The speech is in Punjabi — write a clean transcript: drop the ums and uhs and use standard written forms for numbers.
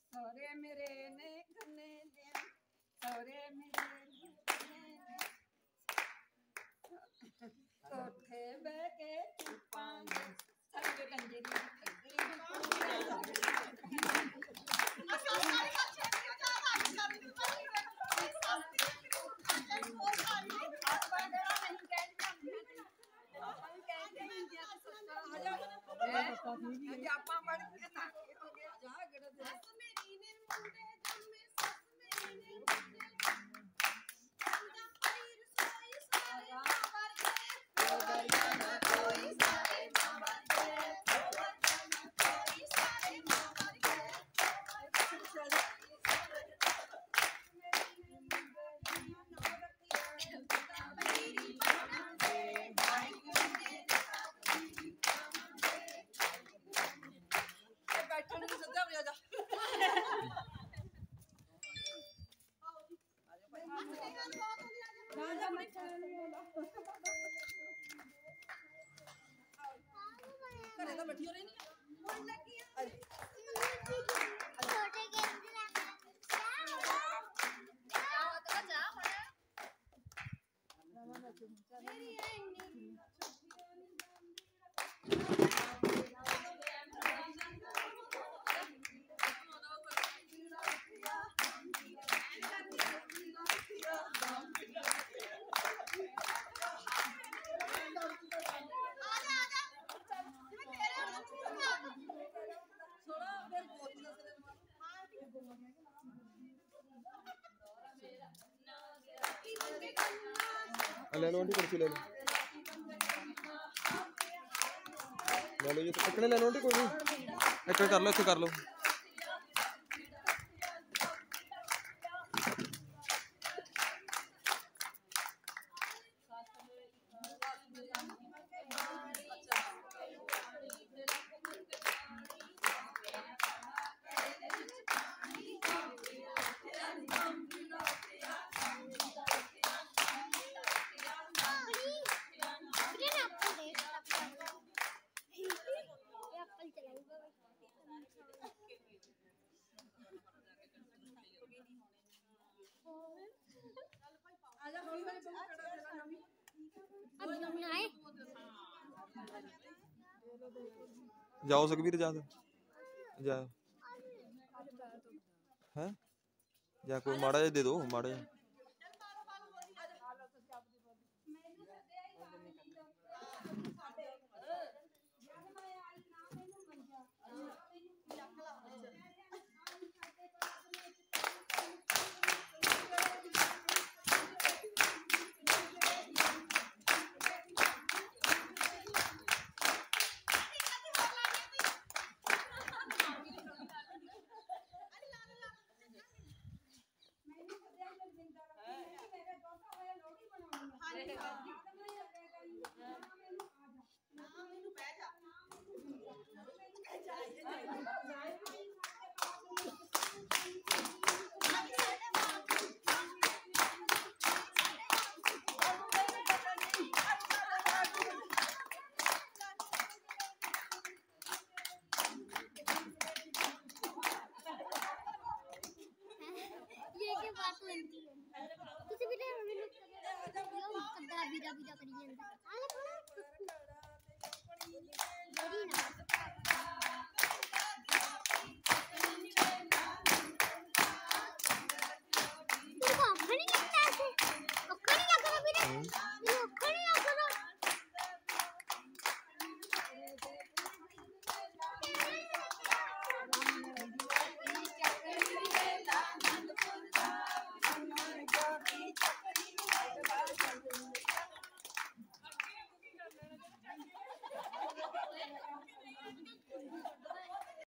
ਸੋਰੇ ਮੇਰੇ ਨੇ ਕੰਨੇ ਦੇ ਸੋਰੇ ਮੇਰੇ ਕੋਠੇ ਬਹਿ ਕੇ ਚੁੱਪਾਂਗੇ ਸਾਡੇ ਕੰਜਰੀ ਆਪਾਂ ਬੜ ਕੇ ਨਾ ਜਾ ਗੜ ਦੇ ਮੇਰੀ ਨੇ ਮੁੰਡੇ ਜੰਮੇ ਸੱਸ ਮੇਰੀ ਨੇ ਮੁੰਡੇ ਪੰਜਾ ਪਰੀ ਰਸੋਈ ਸਾਰੇ ਮਾਰ ਕੇ ਨਾ ਕੋਈ ਸਾਰੇ ਮਾਰ ਕੇ ਨਾ ਕੋਈ ਸਾਰੇ ਮਾਰ ਕੇ ਬੈਠਣ ਨੂੰ ਸੱਜਾ ਹੋ ਜਾ ਘਰੇ ਤਾਂ ਬੈਠੀ ਹੋ ਰਹੀ ਨਹੀਂ ਹੁਣ ਲੱਗੀ ਆ ਛੋਟੇ ਗੇਮ ਦੇ ਲੱਗ ਜਾ ਮੇਰੀ ਐਨੀ ले लो आंटी कुर्सी ले लो ये तो पकड़े ले लो आंटी कोई नहीं एक कर लो इसे कर लो जाओ सुखबीर जा जा है या कोई माड़ा जा दे दो माड़ा जा